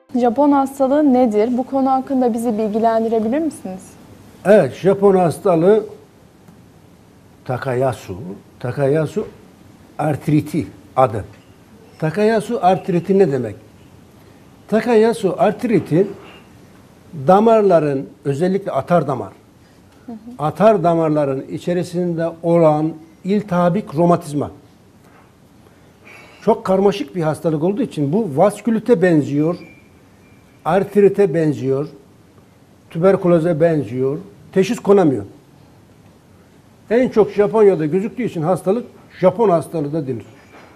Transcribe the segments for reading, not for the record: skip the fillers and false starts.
Japon hastalığı nedir? Bu konu hakkında bizi bilgilendirebilir misiniz? Evet, Japon hastalığı Takayasu. Takayasu artriti adı. Takayasu artriti ne demek? Takayasu artriti damarların, özellikle atar damar, atar damarların içerisinde olan iltihabik romatizma. Çok karmaşık bir hastalık olduğu için bu vaskülite benziyor, artrite benziyor, tüberküloze benziyor, teşhis konamıyor. En çok Japonya'da gözüktüğü için hastalık Japon hastalığı da denir.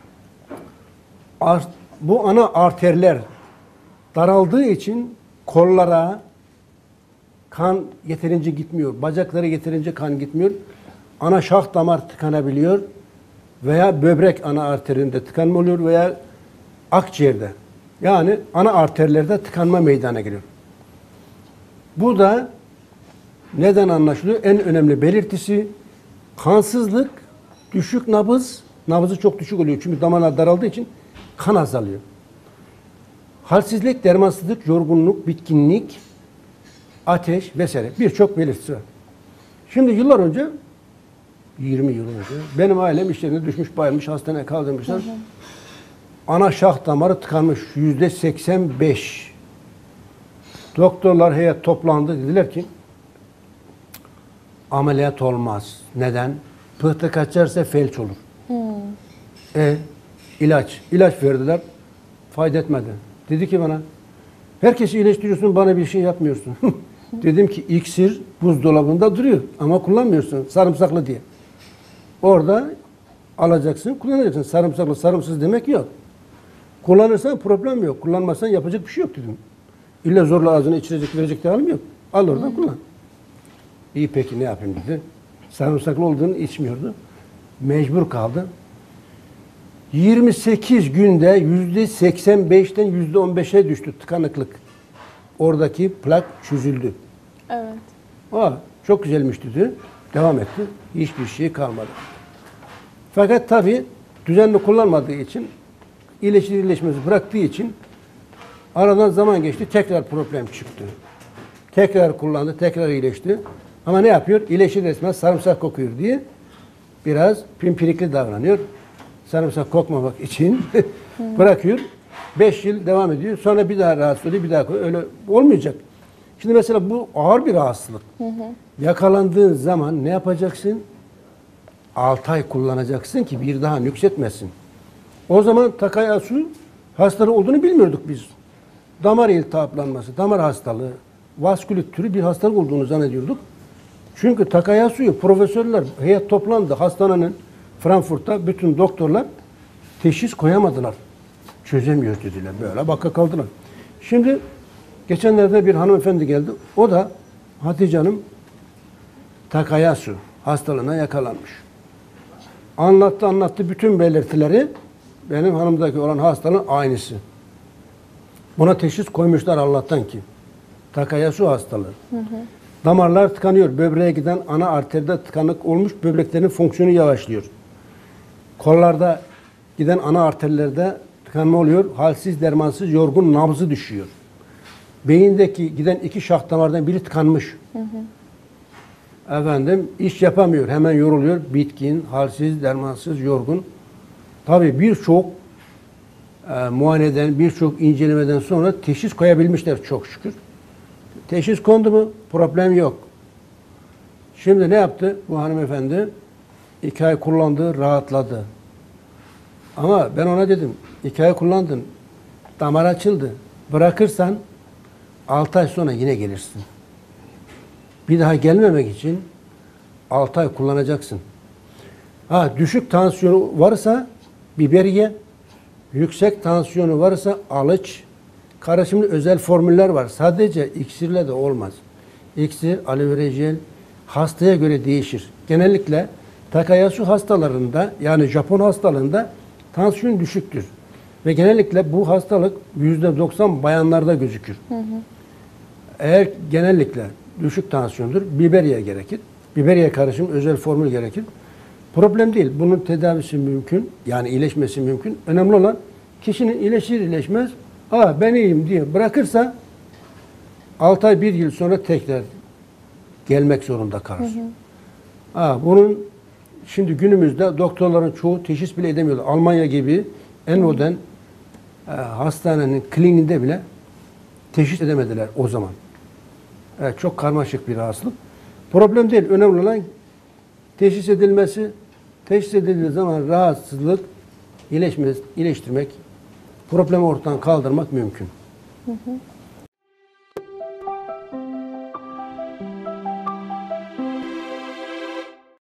Bu ana arterler daraldığı için kollara kan yeterince gitmiyor, bacaklara yeterince kan gitmiyor. Ana şah damar tıkanabiliyor veya böbrek ana arterinde tıkanma oluyor veya akciğerde. Yani ana arterlerde tıkanma meydana geliyor. Bu da neden anlaşılıyor? En önemli belirtisi kansızlık, düşük nabız. Nabızı çok düşük oluyor çünkü damarlar daraldığı için kan azalıyor. Halsizlik, dermansızlık, yorgunluk, bitkinlik, ateş vesaire birçok belirtisi var. Şimdi yıllar önce, 20 yıl önce benim ailem işlerine düşmüş, bayılmış, hastaneye kaldırmışlar. Ana şah damarı tıkanmış %85. Doktorlar heyet toplandı, dediler ki ameliyat olmaz. Neden? Pıhtı kaçarsa felç olur. İlaç verdiler. Fayda etmedi. Dedi ki bana, herkesi iyileştiriyorsun, bana bir şey yapmıyorsun. Dedim ki iksir buzdolabında duruyor ama kullanmıyorsun, sarımsaklı diye. Orada alacaksın, kullanacaksın. Sarımsaklı, sarımsız demek yok. Kullanırsan problem yok. Kullanmazsan yapacak bir şey yok dedim. İlla zorla ağzına içirecek, verecek de halim yok. Al oradan kullan. İyi peki ne yapayım dedi. Sarımsaklı olduğunu içmiyordu. Mecbur kaldı. 28 günde %85'ten %15'e düştü tıkanıklık. Oradaki plak çözüldü. Evet. Çok güzelmiş dedi. Devam etti. Hiçbir şey kalmadı. Fakat tabii düzenli kullanmadığı için, iyileşmesi bıraktığı için aradan zaman geçti. Tekrar problem çıktı. Tekrar kullandı. Tekrar iyileşti. Ama ne yapıyor? İyileşir resmen sarımsak kokuyor diye biraz pimpirikli davranıyor. Sarımsak kokmamak için bırakıyor. 5 yıl devam ediyor. Sonra bir daha rahatsız oluyor. Bir daha koyuyor. Öyle olmayacak. Şimdi mesela bu ağır bir rahatsızlık. Yakalandığın zaman ne yapacaksın? 6 ay kullanacaksın ki bir daha nüksetmesin. O zaman Takayasu hastalığı olduğunu bilmiyorduk biz. Damar iltihaplanması, damar hastalığı, vaskülit türü bir hastalık olduğunu zannediyorduk. Çünkü Takayasu'yu profesörler heyet toplandı hastanenin Frankfurt'ta, bütün doktorlar teşhis koyamadılar. Çözemiyor dediler. Böyle baka kaldılar. Şimdi geçenlerde bir hanımefendi geldi. O da Hatice Hanım Takayasu hastalığına yakalanmış. Anlattı bütün belirtileri benim hanımdaki olan hastalığın aynısı. Buna teşhis koymuşlar Allah'tan ki. Takayasu hastalığı. Damarlar tıkanıyor. Böbreğe giden ana arterde tıkanık olmuş. Böbreklerin fonksiyonu yavaşlıyor. Kollarda giden ana arterlerde tıkanma oluyor. Halsiz, dermansız, yorgun, nabzı düşüyor. Beyindeki giden 2 şah damardan biri tıkanmış. İş yapamıyor. Hemen yoruluyor. Bitkin, halsiz, dermansız, yorgun. Tabii birçok muayeneden, birçok incelemeden sonra teşhis koyabilmişler çok şükür. Teşhis kondu mu? Problem yok. Şimdi ne yaptı bu hanımefendi? 2 ay kullandı, rahatladı. Ama ben ona dedim, 2 ay kullandın, damar açıldı. Bırakırsan 6 ay sonra yine gelirsin. Bir daha gelmemek için 6 ay kullanacaksın. Düşük tansiyonu varsa biber ye, yüksek tansiyonu varsa alıç, karışımlı özel formüller var. Sadece iksirle de olmaz. İksir, aloe vera jel hastaya göre değişir. Genellikle Takayasu hastalarında yani Japon hastalığında tansiyon düşüktür. Ve genellikle bu hastalık %90 bayanlarda gözükür. Eğer genellikle düşük tansiyondur, biberiye gerekir. Biberiye karışım özel formül gerekir. Problem değil. Bunun tedavisi mümkün. Yani iyileşmesi mümkün. Önemli olan kişinin iyileşir iyileşmez Ben iyiyim diye bırakırsa 6 ay 1 yıl sonra tekrar gelmek zorunda kalır. Bunun şimdi günümüzde doktorların çoğu teşhis bile edemiyorlar. Almanya gibi en modern hastanenin kliniğinde bile teşhis edemediler o zaman. Çok karmaşık bir rahatsızlık. Problem değil. Önemli olan teşhis edilmesi. Teşhis edildiği zaman rahatsızlık iyileştirmek, problemi ortadan kaldırmak mümkün.